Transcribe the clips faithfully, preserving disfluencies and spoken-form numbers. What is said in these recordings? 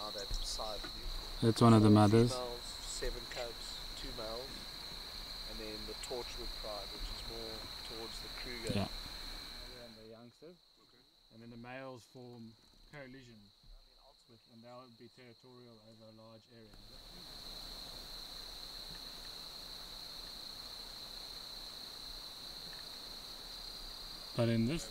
now that side view. That's one of the mothers. Females, seven cubs, two males, and then the Torchwood pride, which is more towards the Kruger. Yeah. And the youngsters, and then the males form coalitions, with, and they'll be territorial over a large area. But in this,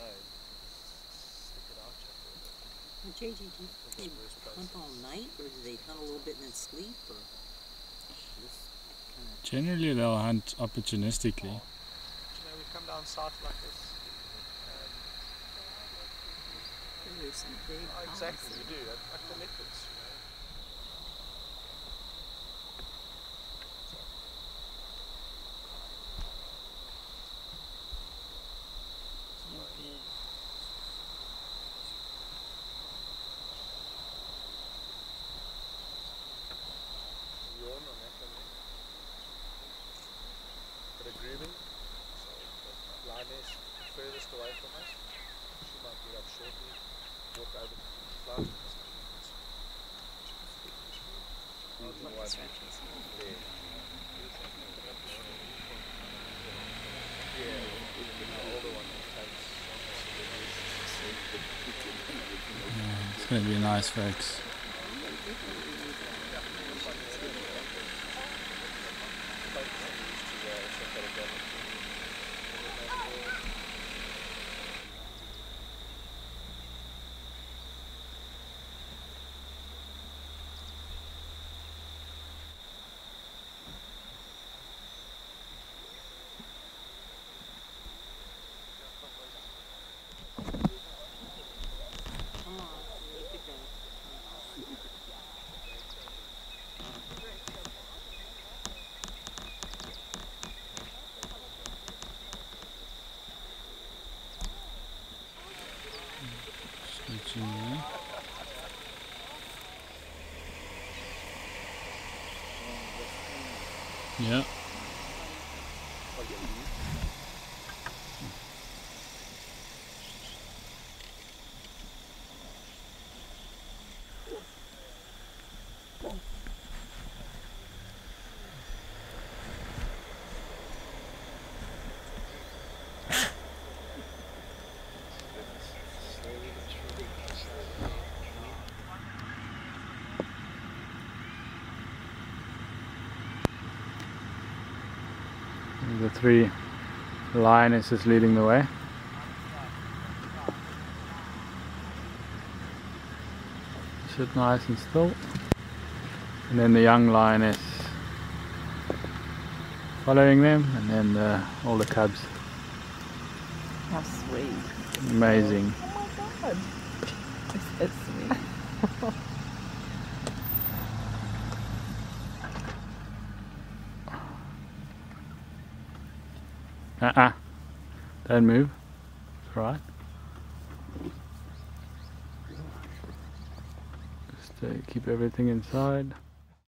J J, do they hunt all night, or do they hunt a little bit and then sleep, or just kind of... Generally they'll hunt opportunistically. You know, we come down south like this. Um, There's some big oh, exactly, you do. I, I collect it, you know. Grooming, so the lioness furthest away from us. She might get up shortly, walk over to the front. Yeah, the older one takes. Yeah, it's going to be nice, folks. Yeah. The three lionesses leading the way. Sit nice and still. And then the young lioness following them, and then the, all the cubs. How sweet. Amazing. Oh my god. It's, it's sweet. Uh-uh. Don't move. It's alright. Just uh, keep everything inside.